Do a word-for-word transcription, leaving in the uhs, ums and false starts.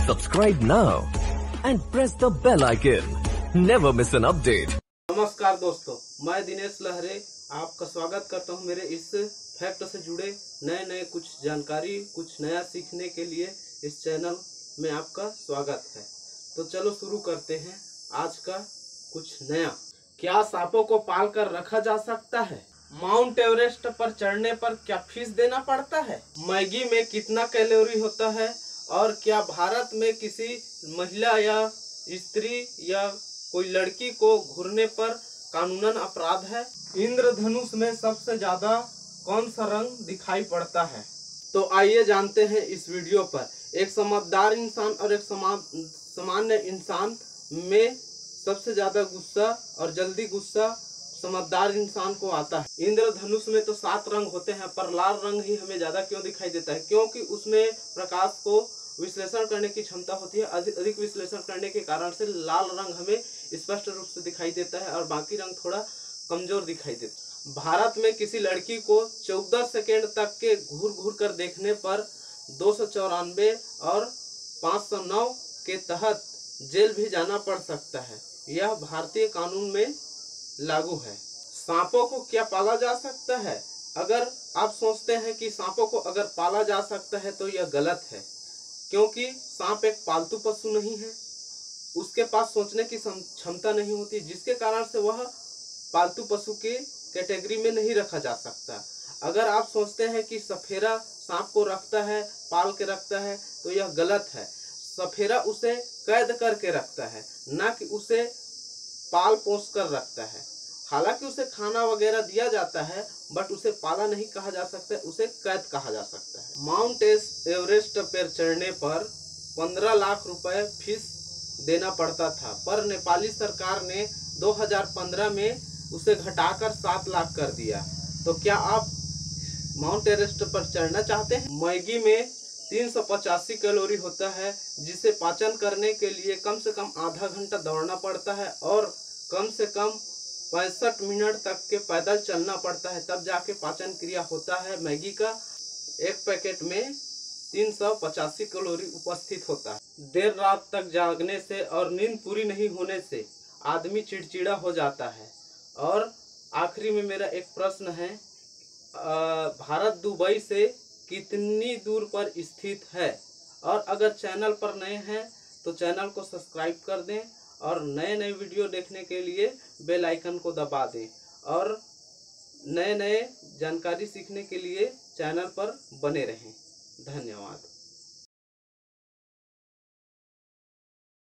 Subscribe now and press the bell icon. Never miss an update. नमस्कार दोस्तों, मैं दिनेश लहरे आपका स्वागत करता हूं मेरे इस फैक्ट से जुड़े नए नए कुछ जानकारी, कुछ नया सीखने के लिए इस चैनल में आपका स्वागत है। तो चलो शुरू करते हैं आज का कुछ नया। क्या सांपों को पाल कर रखा जा सकता है? माउंट एवरेस्ट पर चढ़ने पर क्या फीस देना पड़ता है? मैगी में कितना कैलोरी होता है? और क्या भारत में किसी महिला या स्त्री या कोई लड़की को घूरने पर कानूनन अपराध है? इंद्रधनुष में सबसे ज्यादा कौन सा रंग दिखाई पड़ता है? तो आइए जानते हैं इस वीडियो पर। एक समझदार इंसान और एक सामान्य इंसान में सबसे ज्यादा गुस्सा और जल्दी गुस्सा समझदार इंसान को आता है। इंद्रधनुष में तो सात रंग होते हैं, पर लाल रंग ही हमें ज्यादा क्यों दिखाई देता है? क्योंकि उसमें प्रकाश को विश्लेषण करने की क्षमता होती है। अधिक अधिक विश्लेषण करने के कारण से लाल रंग हमें स्पष्ट रूप से दिखाई देता है और बाकी रंग थोड़ा कमजोर दिखाई देता है। भारत में किसी लड़की को चौदह सेकेंड तक के घूर घूर कर देखने पर दो सौ चौरानवे और पाँच सौ नौ के तहत जेल भी जाना पड़ सकता है। यह भारतीय कानून में लागू है। सांपों को क्या पाला जा सकता है? अगर आप सोचते हैं कि सांपों को अगर पाला जा सकता है तो यह गलत है, क्योंकि सांप एक पालतू पशु नहीं है। उसके पास सोचने की क्षमता नहीं होती, जिसके कारण से वह पालतू पशु की कैटेगरी में नहीं रखा जा सकता। अगर आप सोचते हैं कि सफेरा सांप को रखता है, पाल के रखता है, तो यह गलत है। सफेरा उसे कैद करके रखता है, ना कि उसे पाल पोस कर रखता है। हालांकि उसे खाना वगैरह दिया जाता है, बट उसे पाला नहीं कहा जा सकता, उसे कैद कहा जा सकता है। माउंट एवरेस्ट पर चढ़ने पर पंद्रह लाख रुपए फीस देना पड़ता था, पर नेपाली सरकार ने दो हज़ार पंद्रह में उसे घटाकर सात लाख कर दिया। तो क्या आप माउंट एवरेस्ट पर चढ़ना चाहते हैं? मैगी में तीन सौ पचासी कैलोरी होता है, जिसे पाचन करने के लिए कम से कम आधा घंटा दौड़ना पड़ता है और कम से कम पैंसठ मिनट तक के पैदल चलना पड़ता है, तब जाके पाचन क्रिया होता है। मैगी का एक पैकेट में तीन सौ पचासी कैलोरी उपस्थित होता है। देर रात तक जागने से और नींद पूरी नहीं होने से आदमी चिड़चिड़ा हो जाता है। और आखिरी में मेरा एक प्रश्न है, भारत दुबई से कितनी दूर पर स्थित है? और अगर चैनल पर नए हैं तो चैनल को सब्सक्राइब कर दें और नए नए वीडियो देखने के लिए बेल आइकन को दबा दें और नए नए जानकारी सीखने के लिए चैनल पर बने रहें। धन्यवाद।